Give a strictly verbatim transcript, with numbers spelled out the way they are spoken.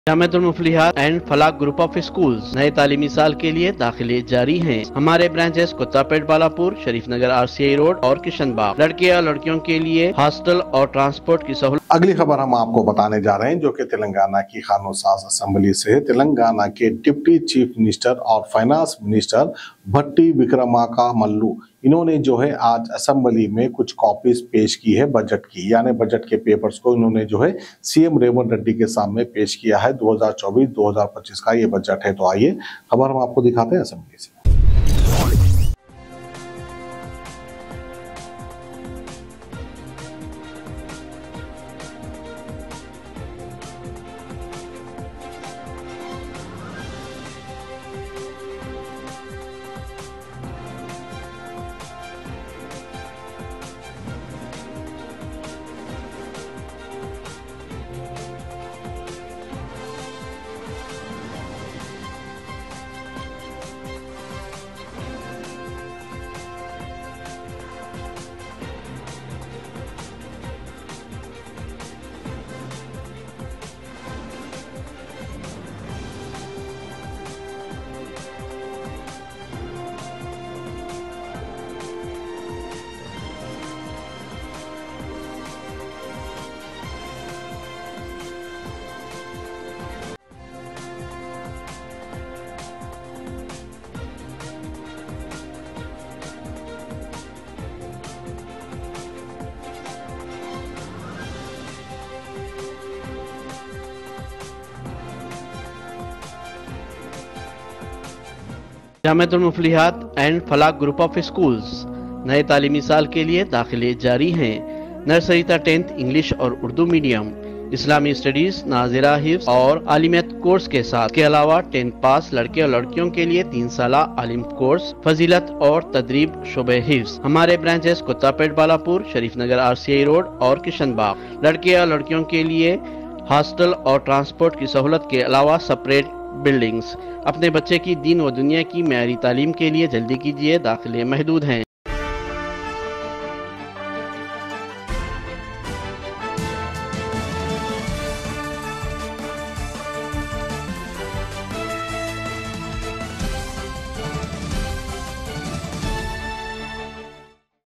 जामिअतुल Muflihat and Falah group of schools नए तालीमी साल के लिए दाखिले जारी हैं। हमारे branches Kuttapet, Balapur, Sharif Nagar, RCI road और किशनबाग। लड़के और लड़कियों के लिए हॉस्टल और ट्रांसपोर्ट की सहूलत। अगली खबर हम आपको बताने जा रहे हैं जो कि तेलंगाना की कानून-साज असेंबली से है। तेलंगाना के डिप्टी चीफ मिनिस्टर और फाइनेंस मिनिस्टर भट्टी विक्रमार्का मल्लू, इन्होंने जो है आज असेंबली में कुछ कॉपीज पेश की है बजट की, यानी बजट के पेपर्स को इन्होंने जो है सीएम रेवंत रेड्डी के सामने पेश किया है। दो हज़ार चौबीस दो हज़ार पच्चीस का ये बजट है। तो आइए खबर हम आपको दिखाते हैं असेंबली से। Jamiatul Muflihat and Falah group of schools नए तालीमी साल के लिए दाखिले जारी हैं। नर्सरी तक टेंथ इंग्लिश और उर्दू मीडियम, इस्लामी स्टडीज, नाजिरा हिफ्ज और आलिमियत कोर्स के साथ के अलावा टेंथ पास लड़के और लड़कियों के लिए तीन साल आलिम कोर्स, फजीलत और तदरीब शुबे हिफ्ज। हमारे branches Kuttapet, Balapur, Sharif Nagar, RCI road और किशनबाग। लड़के और लड़कियों के लिए हॉस्टल और ट्रांसपोर्ट की सहूलत के अलावा सेपरेट बिल्डिंग्स। अपने बच्चे की दीन व दुनिया की मेयारी तालीम के लिए जल्दी कीजिए, दाखिले महदूद हैं।